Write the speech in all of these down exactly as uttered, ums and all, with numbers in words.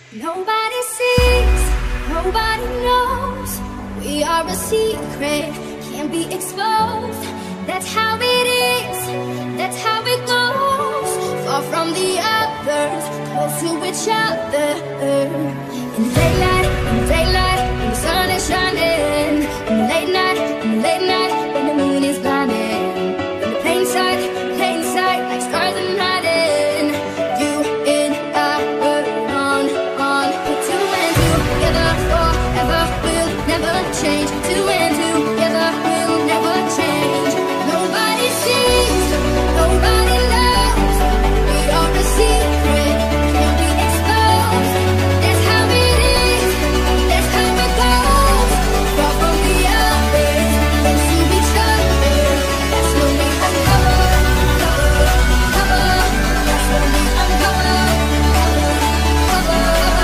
Nobody sees, nobody knows. We are a secret, can't be exposed. That's how it is, that's how it goes. Far from the others, close to each other. In the daylight, in the daylight, when the sun is shining. In the late night, in the late night, when the moon is blinding. In the plain sight, plain sight, like stars in hiding. You and I were on, on. Put two and two together forever, will never change. Two and two together will never change. Nobody sees, nobody knows. We are a secret, can't be exposed. That's how it is, that's how it goes. Far from the others, close to each other. That's when we uncover, cover, cover. That's when we uncover, cover,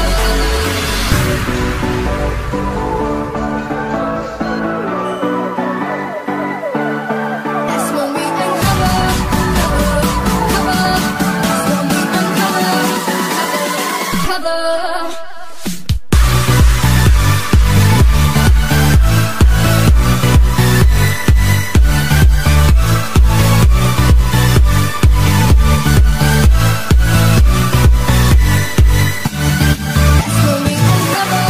That's when we uncover, cover, cover. That's when we uncover, cover, cover. That's when we uncover.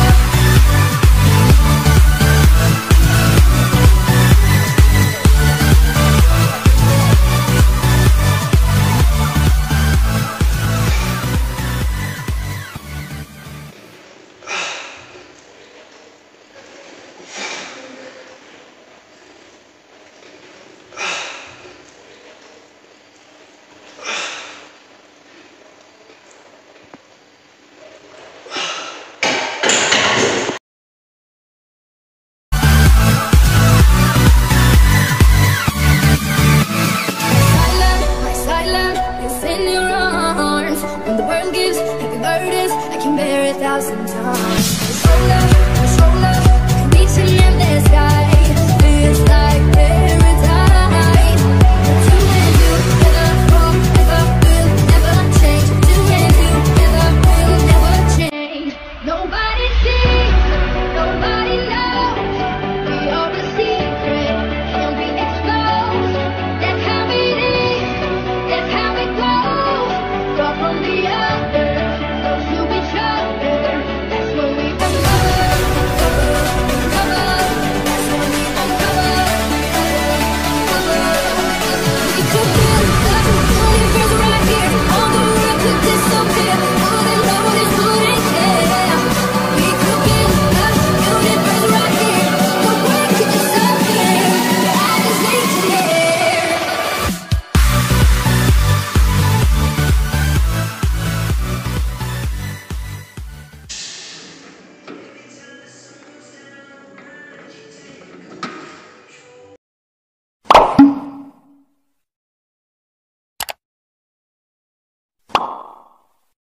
Silent, my silent is in your arms. When the world gives heavy burdens, I can bear a thousand times.